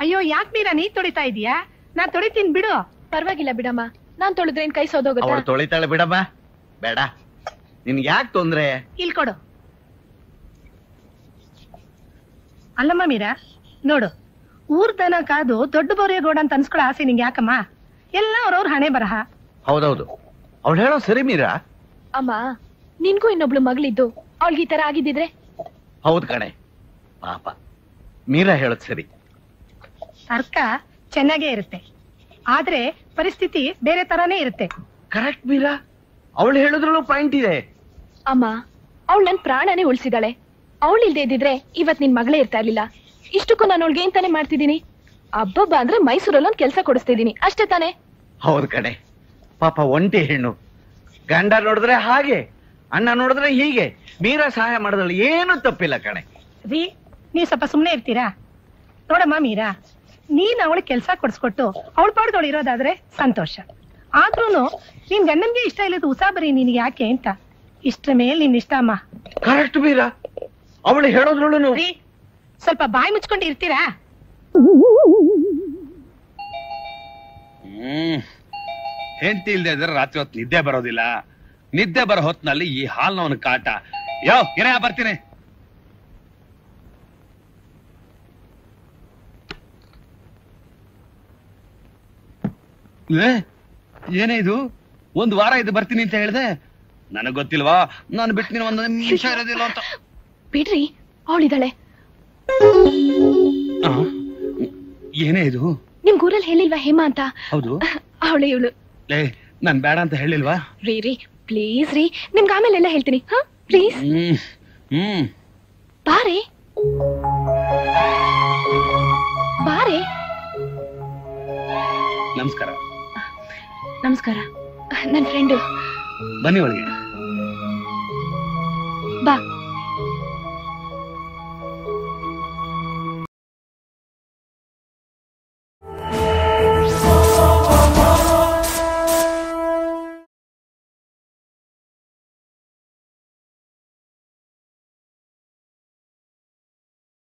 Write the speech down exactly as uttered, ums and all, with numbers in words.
ಅಯ್ಯೋ ಯಾಕೆ ಮೀರಾ ನೀ ತೊಳಿತಾ ಇದೀಯಾ? ನಾನ್ ತೊಳಿತೀನಿ ಬಿಡು. ಪರವಾಗಿಲ್ಲ ಬಿಡಮ್ಮ, ನಾನ್ ತೊಳೆದ್ರೇನ್ ಕೈ ಸೋದೋಗುತ್ತೆ. ತೊಳಿತಾಳೆ ಬಿಡಮ್ಮ. ಬೇಡ, ನಿನ್ಗೆ ಯಾಕೆ ತೊಂದ್ರೆ? ಇಲ್ಲಿ ಕೊಡು. ಅಲ್ಲಮ್ಮ ಮೀರಾ ನೋಡು, ಊರ್ ದನ ಕಾದು ದೊಡ್ಡ ಬೋರೇಗೌಡ ಅಂತ ಅನ್ಸ್ಕೊಳ್ಳೋ ಆಸೆ ನಿಂಗೆ ಯಾಕಮ್ಮ? ಎಲ್ಲ ಅವ್ರವ್ರ ಹಣೆ ಬರಹ. ಹೌದೌದು, ಅವಳು ಹೇಳೋ ಸರಿ ಮೀರಾ. ಅಮ್ಮ, ನಿನ್ಗೂ ಇನ್ನೊಬ್ಳು ಮಗಳಿದ್ದು ಅವಳಿಗೆ ಈ ತರ ಆಗಿದ್ದಿದ್ರೆ? ಹೌದು ಕಣೆ, ಪಾಪ ಮೀರಾ ಹೇಳೋದ್ ಸರಿ. ತರ್ಕ ಚೆನ್ನಾಗೇ ಇರುತ್ತೆ, ಆದ್ರೆ ಪರಿಸ್ಥಿತಿ ಬೇರೆ ತರಾನೇ ಇರುತ್ತೆ. ಕರೆಕ್ಟ್ ಮೀರಾ, ಅವಳು ಹೇಳಿದ್ರಲ್ಲೂ ಪಾಯಿಂಟ್ ಇದೆ. ಅಮ್ಮ, ಅವಳು ನನ್ ಪ್ರಾಣನೇ ಉಳಿಸಿದಾಳೆ. ಅವಳು ಇಲ್ದೇ ಇದ್ದಿದ್ರೆ ಇವತ್ ನಿನ್ ಮಗಳೇ ಇರ್ತಾ ಇರ್ಲಿಲ್ಲ. ಇಷ್ಟಕ್ಕೂ ನಾನು ಅವಳಿಗೆ ಏನ್ ತಾನೇ ಮಾಡ್ತಿದ್ದೀನಿ? ಹಬ್ಬಬ್ಬ ಅಂದ್ರೆ ಮೈಸೂರಲ್ಲಿ ಒಂದ್ ಕೆಲ್ಸ ಕೊಡಿಸ್ತಿದ್ದೀನಿ ಅಷ್ಟೇ ತಾನೆ? ಹೌದು ಕಣೆ, ಪಾಪ ಒಂಟಿ ಹೆಣ್ಣು. ಗಂಡ ನೋಡಿದ್ರೆ ಹಾಗೆ, ಅಣ್ಣ ನೋಡಿದ್ರೆ ಹೀಗೆ. ಮೀರಾ ಸಹಾಯ ಮಾಡೋದ್ರಲ್ಲಿ ಏನು ತಪ್ಪಿಲ್ಲ ಕಣೆ. ರೀ, ನೀವ್ ಸ್ವಲ್ಪ ಸುಮ್ನೆ ಇರ್ತೀರಾ? ನೋಡಮ್ಮ ಮೀರಾ, ನೀನ್ ಅವಳಿಗೆ ಕೆಲ್ಸ ಕೊಡ್ಸ್ಕೊಟ್ಟು ಅವಳ ಪಾಡ್ದವಳು ಇರೋದಾದ್ರೆ ಸಂತೋಷ. ಆದ್ರೂನು ನಿನ್ ಗಂಡನ್ಗೆ ಇಷ್ಟ ಇಲ್ಲದ ಉಸಾಬರಿ ನಿನ್ಗೆ ಯಾಕೆ ಅಂತ. ಇಷ್ಟ್ರ ಮೇಲೆ ನಿನ್ ಇಷ್ಟ ಅಮ್ಮ. ಕರೆಕ್ಟ್ ಮೀರಾ, ಅವಳು ಹೇಳೋದ್ರೊಳು. ರೀ, ಸ್ವಲ್ಪ ಬಾಯಿ ಮುಚ್ಕೊಂಡು ಇರ್ತೀರಾ? ಹ್ಮ್ ಹೆಂಡತಿ ಇಲ್ದೇ ಇದ್ರೆ ರಾತ್ರಿ ಹೊತ್ತು ನಿದ್ದೆ ಬರೋದಿಲ್ಲ. ನಿದ್ದೆ ಬರೋ ಹೊತ್ನಲ್ಲಿ ಈ ಹಾಲ್ನವನ ಕಾಟ. ಯೋ ಏನೇ ಬರ್ತೀನಿ. ಏನೇ ಇದು? ಒಂದ್ ವಾರ ಇದು ಬರ್ತೀನಿ ಅಂತ ಹೇಳ್ದೆ. ನನಗ್ ಗೊತ್ತಿಲ್ವಾ ನಾನು ಬಿಟ್ಟು ನೀನು ಒಂದ್ ನಿಮಿಷ ಇರೋದಿಲ್ಲ ಅಂತ. ಬಿಡ್ರಿ, ಅವಳಿದಾಳೆ. ಏನೇ ಇದು? ನಿಮ್ ಊರಲ್ಲಿ ಹೇಳಿಲ್ವಾ ಹೇಮಾ ಅಂತ? ಹೌದು, ಅವಳೆ ಇವಳು. ಏ ನಾನ್ ಬೇಡ ಅಂತ ಹೇಳಿಲ್ವಾ? ರೀ ರೀ ಪ್ಲೀಸ್ ರೀ, ನಿಮ್ಗೆ ಆಮೇಲೆ ಎಲ್ಲ ಹೇಳ್ತೀನಿ. ಹಾ ಪ್ಲೀಸ್. ಹ್ಮ್ ಹ್ಮ್ ಬಾರೆ ಬಾರೆ. ನಮಸ್ಕಾರ. ನಮಸ್ಕಾರ, ನನ್ ಫ್ರೆಂಡು. ಬನ್ನಿ ಒಳಗೆ.